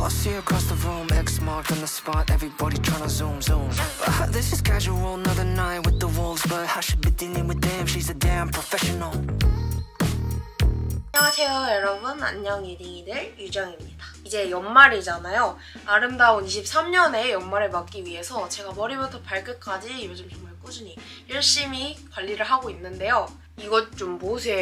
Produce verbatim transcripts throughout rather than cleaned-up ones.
I see across the room, X marked on the spot, everybody tryna zoom, zoom. But this is casual, another night with the wolves, but I should be dealing with them, she's a damn professional. 안녕하세요 여러분, 안녕 이딩이들 유정입니다. 이제 연말이잖아요. 아름다운 이십삼 년의 연말을 맞기 위해서 제가 머리부터 발끝까지 요즘 정말 꾸준히 열심히 관리를 하고 있는데요. 이것 좀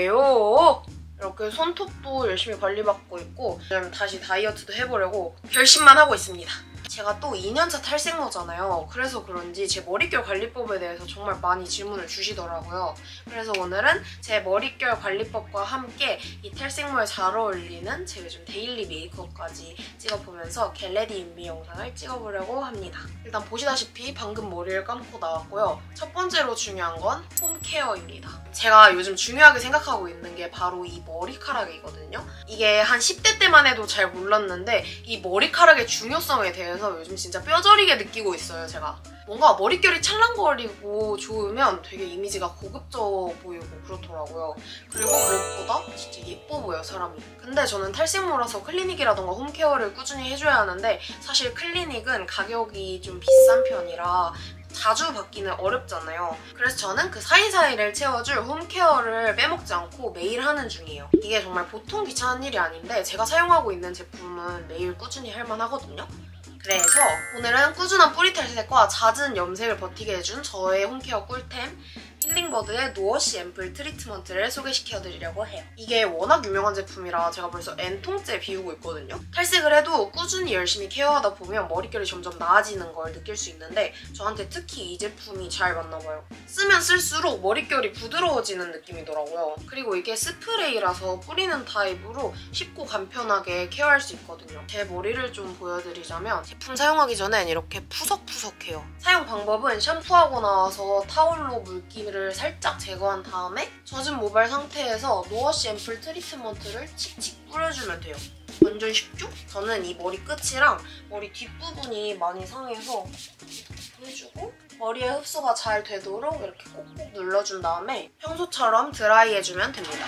보세요. 이렇게 손톱도 열심히 관리받고 있고 지금 다시 다이어트도 해보려고 결심만 하고 있습니다. 제가 또 이 년차 탈색모잖아요. 그래서 그런지 제 머릿결 관리법에 대해서 정말 많이 질문을 주시더라고요. 그래서 오늘은 제 머릿결 관리법과 함께 이 탈색모에 잘 어울리는 제 요즘 데일리 메이크업까지 찍어보면서 겟레디 인비 영상을 찍어보려고 합니다. 일단 보시다시피 방금 머리를 감고 나왔고요. 첫 번째로 중요한 건 홈케어입니다. 제가 요즘 중요하게 생각하고 있는 게 바로 이 머리카락이거든요. 이게 한 십 대 때만 해도 잘 몰랐는데 이 머리카락의 중요성에 대해서 요즘 진짜 뼈저리게 느끼고 있어요, 제가. 뭔가 머릿결이 찰랑거리고 좋으면 되게 이미지가 고급져 보이고 그렇더라고요. 그리고 무엇보다 진짜 예뻐 보여요, 사람이. 근데 저는 탈색모라서 클리닉이라던가 홈케어를 꾸준히 해줘야 하는데 사실 클리닉은 가격이 좀 비싼 편이라 자주 받기는 어렵잖아요. 그래서 저는 그 사이사이를 채워줄 홈케어를 빼먹지 않고 매일 하는 중이에요. 이게 정말 보통 귀찮은 일이 아닌데 제가 사용하고 있는 제품은 매일 꾸준히 할만하거든요. 그래서 오늘은 꾸준한 뿌리 탈색과 잦은 염색을 버티게 해준 저의 홈케어 꿀템 힐링버드의 노워시 앰플 트리트먼트를 소개시켜드리려고 해요. 이게 워낙 유명한 제품이라 제가 벌써 N통째 비우고 있거든요. 탈색을 해도 꾸준히 열심히 케어하다 보면 머릿결이 점점 나아지는 걸 느낄 수 있는데 저한테 특히 이 제품이 잘 맞나봐요. 쓰면 쓸수록 머릿결이 부드러워지는 느낌이더라고요. 그리고 이게 스프레이라서 뿌리는 타입으로 쉽고 간편하게 케어할 수 있거든요. 제 머리를 좀 보여드리자면 제품 사용하기 전엔 이렇게 푸석푸석해요. 사용 방법은 샴푸하고 나와서 타올로 물기를 를 살짝 제거한 다음에 젖은 모발 상태에서 노워시 앰플 트리트먼트를 칙칙 뿌려주면 돼요. 완전 쉽죠? 저는 이 머리 끝이랑 머리 뒷부분이 많이 상해서 해주고 머리에 흡수가 잘 되도록 이렇게 꼭꼭 눌러준 다음에 평소처럼 드라이해주면 됩니다.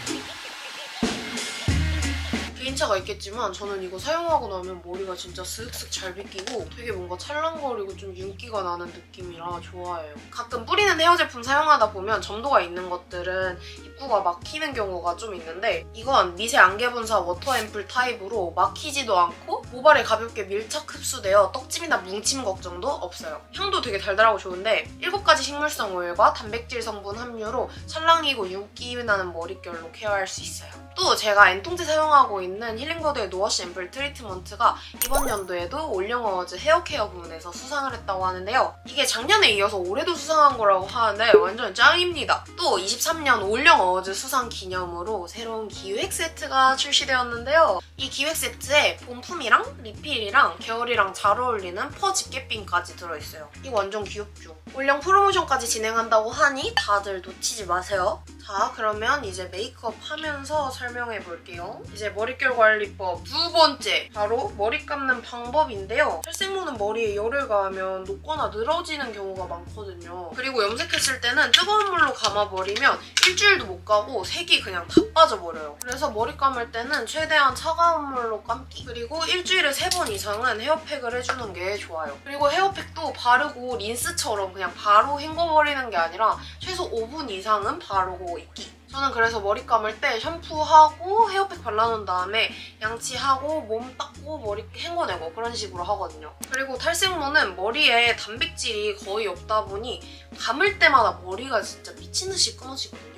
개인차가 있겠지만 저는 이거 사용하고 나면 머리가 진짜 슥슥 잘 빗기고 되게 뭔가 찰랑거리고 좀 윤기가 나는 느낌이라 좋아해요. 가끔 뿌리는 헤어 제품 사용하다 보면 점도가 있는 것들은 입구가 막히는 경우가 좀 있는데 이건 미세 안개 분사 워터 앰플 타입으로 막히지도 않고 모발에 가볍게 밀착 흡수되어 떡짐이나 뭉침 걱정도 없어요. 향도 되게 달달하고 좋은데 일곱 가지 식물성 오일과 단백질 성분 함유로 찰랑이고 윤기 나는 머릿결로 케어할 수 있어요. 또 제가 N통째 사용하고 있는 힐링버드의 노워시 앰플 트리트먼트가 이번 연도에도 올영 어워즈 헤어케어 부문에서 수상을 했다고 하는데요. 이게 작년에 이어서 올해도 수상한 거라고 하는데 완전 짱입니다. 또 이십삼 년 올영 어워즈 수상 기념으로 새로운 기획 세트가 출시되었는데요. 이 기획 세트에 본품이랑 리필이랑 겨울이랑 잘 어울리는 퍼 집게핀까지 들어있어요. 이거 완전 귀엽죠? 올영 프로모션까지 진행한다고 하니 다들 놓치지 마세요. 자, 그러면 이제 메이크업 하면서 설명해볼게요. 이제 머릿결 관리법 두 번째, 바로 머리 감는 방법인데요. 탈색모는 머리에 열을 가하면 녹거나 늘어지는 경우가 많거든요. 그리고 염색했을 때는 뜨거운 물로 감아버리면 일주일도 못 가고 색이 그냥 다 빠져버려요. 그래서 머리 감을 때는 최대한 차가운 물로 감기, 그리고 일주일에 세 번 이상은 헤어팩을 해주는 게 좋아요. 그리고 헤어팩도 바르고 린스처럼 그냥 바로 헹궈버리는 게 아니라 최소 오 분 이상은 바르고 있기. 저는 그래서 머리 감을 때 샴푸하고 헤어팩 발라놓은 다음에 양치하고 몸 닦고 머리 헹궈내고 그런 식으로 하거든요. 그리고 탈색모는 머리에 단백질이 거의 없다 보니 감을 때마다 머리가 진짜 미친듯이 끊어지거든요.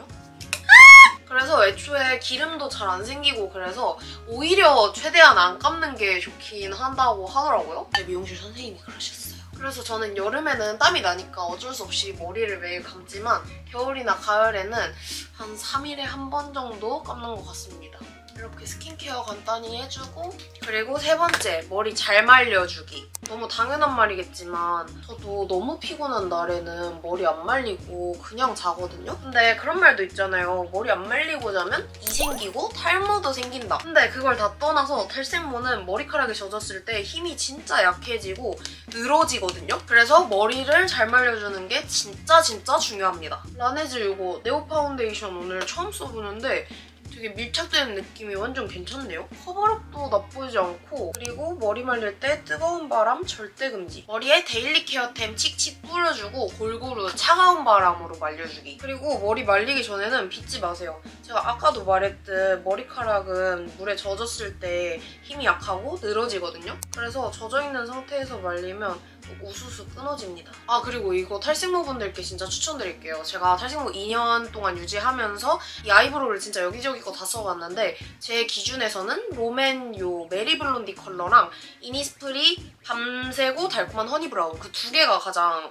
그래서 애초에 기름도 잘 안 생기고 그래서 오히려 최대한 안 감는 게 좋긴 한다고 하더라고요. 제 미용실 선생님이 그러셨어요. 그래서 저는 여름에는 땀이 나니까 어쩔 수 없이 머리를 매일 감지만 겨울이나 가을에는 한 삼 일에 한 번 정도 감는 것 같습니다. 이렇게 스킨케어 간단히 해주고, 그리고 세 번째, 머리 잘 말려주기. 너무 당연한 말이겠지만 저도 너무 피곤한 날에는 머리 안 말리고 그냥 자거든요? 근데 그런 말도 있잖아요. 머리 안 말리고 자면 이 생기고 탈모도 생긴다. 근데 그걸 다 떠나서 탈색모는 머리카락이 젖었을 때 힘이 진짜 약해지고 늘어지거든요? 그래서 머리를 잘 말려주는 게 진짜 진짜 중요합니다. 라네즈 이거 네오 파운데이션 오늘 처음 써보는데 되게 되게 밀착되는 느낌이 완전 괜찮네요. 커버력도 나쁘지 않고 그리고 머리 말릴 때 뜨거운 바람 절대 금지. 머리에 데일리 케어템 칙칙 뿌려주고 골고루 차가운 바람으로 말려주기. 그리고 머리 말리기 전에는 빗지 마세요. 제가 아까도 말했듯 머리카락은 물에 젖었을 때 힘이 약하고 늘어지거든요. 그래서 젖어있는 상태에서 말리면 우수수 끊어집니다. 아 그리고 이거 탈색모분들께 진짜 추천드릴게요. 제가 탈색모 이 년 동안 유지하면서 이 아이브로우를 진짜 여기저기 거 다 써봤는데 제 기준에서는 롬앤 요 메리블론디 컬러랑 이니스프리 밤새고 달콤한 허니브라운 그 두 개가 가장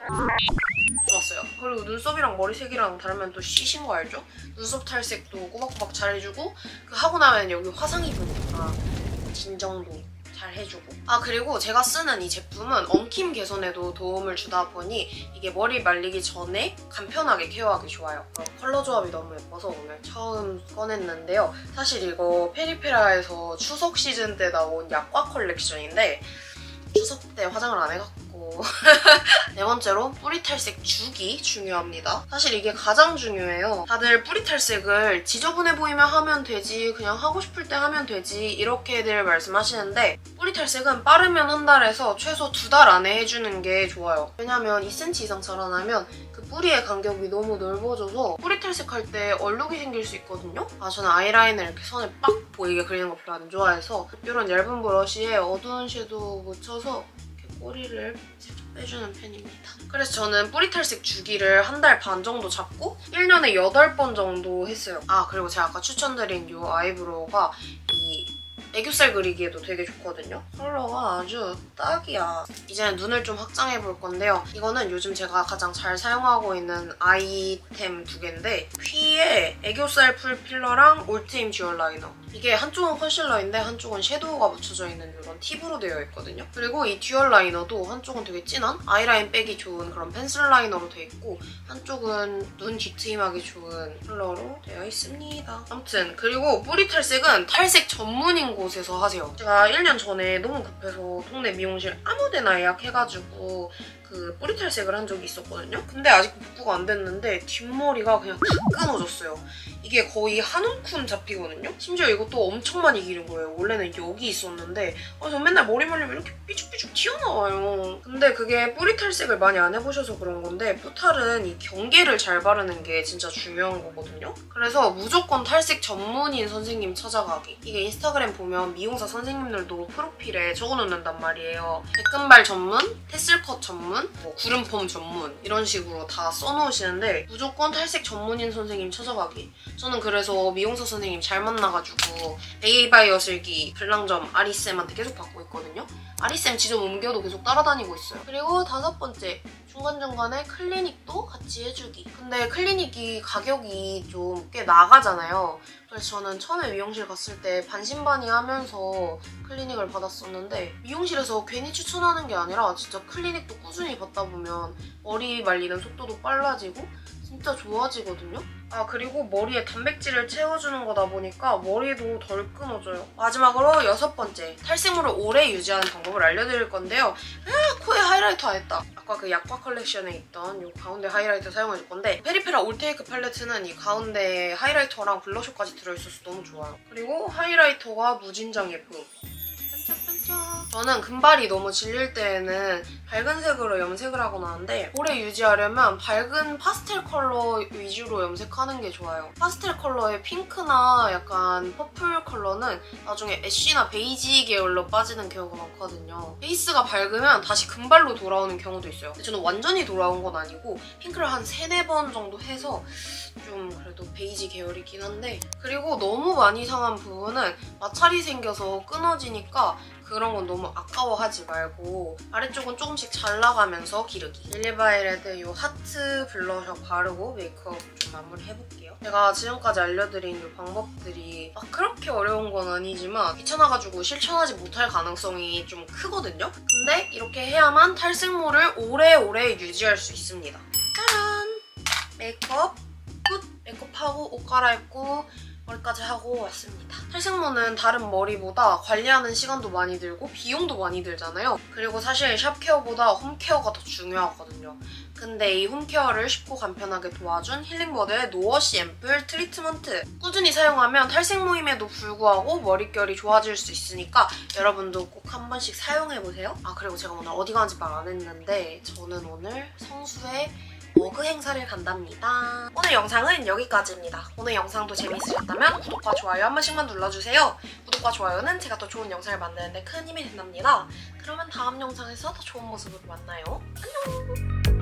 좋았어요. 그리고 눈썹이랑 머리색이랑 다르면 또 시신 거 알죠? 눈썹 탈색도 꼬박꼬박 잘 해주고 그 하고 나면 여기 화상 입으니까 진정도 잘 해주고. 아 그리고 제가 쓰는 이 제품은 엉킴 개선에도 도움을 주다 보니 이게 머리 말리기 전에 간편하게 케어하기 좋아요. 컬러 조합이 너무 예뻐서 오늘 처음 꺼냈는데요. 사실 이거 페리페라에서 추석 시즌 때 나온 약과 컬렉션인데 추석 때 화장을 안 해갖고 네 번째로 뿌리 탈색 주기 중요합니다. 사실 이게 가장 중요해요. 다들 뿌리 탈색을 지저분해 보이면 하면 되지, 그냥 하고 싶을 때 하면 되지 이렇게들 말씀하시는데 뿌리 탈색은 빠르면 한 달에서 최소 두 달 안에 해주는 게 좋아요. 왜냐면 이 센티미터 이상 자라나면 그 뿌리의 간격이 너무 넓어져서 뿌리 탈색할 때 얼룩이 생길 수 있거든요. 아 저는 아이라인을 이렇게 선을 빡 보이게 그리는 거 별로 안 좋아해서 이런 얇은 브러쉬에 어두운 섀도우 묻혀서 이렇게 꼬리를 살짝 빼주는 편입니다. 그래서 저는 뿌리 탈색 주기를 한 달 반 정도 잡고 일 년에 여덟 번 정도 했어요. 아 그리고 제가 아까 추천드린 이 아이브로우가 이 애교살 그리기에도 되게 좋거든요. 컬러가 아주 딱이야. 이제는 눈을 좀 확장해볼 건데요. 이거는 요즘 제가 가장 잘 사용하고 있는 아이템 두 개인데 퀴의 애교살 풀 필러랑 올트임 듀얼 라이너. 이게 한쪽은 컨실러인데 한쪽은 섀도우가 묻혀져 있는 이런 팁으로 되어 있거든요. 그리고 이 듀얼 라이너도 한쪽은 되게 진한 아이라인 빼기 좋은 그런 펜슬 라이너로 되어 있고 한쪽은 눈 뒤트임하기 좋은 컬러로 되어 있습니다. 아무튼 그리고 뿌리 탈색은 탈색 전문인 곳에서 하세요. 제가 일 년 전에 너무 급해서 동네 미용실 아무데나 예약해가지고 그 뿌리 탈색을 한 적이 있었거든요. 근데 아직 복구가 안 됐는데 뒷머리가 그냥 다 끊어졌어요. 이게 거의 한 움큼 잡히거든요. 심지어 이것도 엄청 많이 기른 거예요. 원래는 여기 있었는데 아, 저 맨날 머리 말리면 이렇게 삐죽삐죽 튀어나와요. 근데 그게 뿌리 탈색을 많이 안 해보셔서 그런 건데 뿌탈은 이 경계를 잘 바르는 게 진짜 중요한 거거든요. 그래서 무조건 탈색 전문인 선생님 찾아가기. 이게 인스타그램 보면 미용사 선생님들도 프로필에 적어놓는단 말이에요. 백금발 전문, 테슬컷 전문, 뭐 구름펌 전문 이런 식으로 다 써놓으시는데 무조건 탈색 전문인 선생님 찾아가기. 저는 그래서 미용사 선생님 잘 만나가지고 베이바이어 슬기, 블랑점, 아리쌤한테 계속 받고 있거든요. 아리쌤 지점 옮겨도 계속 따라다니고 있어요. 그리고 다섯 번째, 중간중간에 클리닉도 같이 해주기. 근데 클리닉이 가격이 좀 꽤 나가잖아요. 그래서 저는 처음에 미용실 갔을 때 반신반의하면서 클리닉을 받았었는데 미용실에서 괜히 추천하는 게 아니라 진짜 클리닉도 꾸준히 받다 보면 머리 말리는 속도도 빨라지고 진짜 좋아지거든요. 아 그리고 머리에 단백질을 채워주는 거다 보니까 머리도 덜 끊어져요. 마지막으로 여섯 번째, 탈색물을 오래 유지하는 방법을 알려드릴 건데요. 아 코에 하이라이터 안 했다. 아까 그 약과 컬렉션에 있던 이 가운데 하이라이터 사용해줄 건데 페리페라 올테이크 팔레트는 이 가운데 하이라이터랑 블러셔까지 들어있어서 너무 좋아요. 그리고 하이라이터가 무진장 예쁨. 저는 금발이 너무 질릴 때에는 밝은 색으로 염색을 하거나 하는데 오래 유지하려면 밝은 파스텔 컬러 위주로 염색하는 게 좋아요. 파스텔 컬러의 핑크나 약간 퍼플 컬러는 나중에 애쉬나 베이지 계열로 빠지는 경우가 많거든요. 베이스가 밝으면 다시 금발로 돌아오는 경우도 있어요. 근데 저는 완전히 돌아온 건 아니고 핑크를 한 세네 번 정도 해서 좀 그래도 베이지 계열이긴 한데 그리고 너무 많이 상한 부분은 마찰이 생겨서 끊어지니까 그런 건 너무 아까워하지 말고 아래쪽은 조금씩 잘라가면서 기르기. 릴리바이레드 이 하트 블러셔 바르고 메이크업 좀 마무리해볼게요. 제가 지금까지 알려드린 이 방법들이 막 그렇게 어려운 건 아니지만 귀찮아가지고 실천하지 못할 가능성이 좀 크거든요. 근데 이렇게 해야만 탈색물을 오래오래 유지할 수 있습니다. 짜란! 메이크업 끝! 메이크업하고 옷 갈아입고 머리까지 하고 왔습니다. 탈색모는 다른 머리보다 관리하는 시간도 많이 들고 비용도 많이 들잖아요. 그리고 사실 샵케어보다 홈케어가 더 중요하거든요. 근데 이 홈케어를 쉽고 간편하게 도와준 힐링버드의 노워시 앰플 트리트먼트! 꾸준히 사용하면 탈색모임에도 불구하고 머릿결이 좋아질 수 있으니까 여러분도 꼭 한 번씩 사용해보세요. 아 그리고 제가 오늘 어디 가는지 말 안 했는데 저는 오늘 성수에 머그 행사를 간답니다. 오늘 영상은 여기까지입니다. 오늘 영상도 재미있으셨다면 구독과 좋아요 한 번씩만 눌러주세요. 구독과 좋아요는 제가 더 좋은 영상을 만드는데 큰 힘이 된답니다. 그러면 다음 영상에서 더 좋은 모습으로 만나요. 안녕!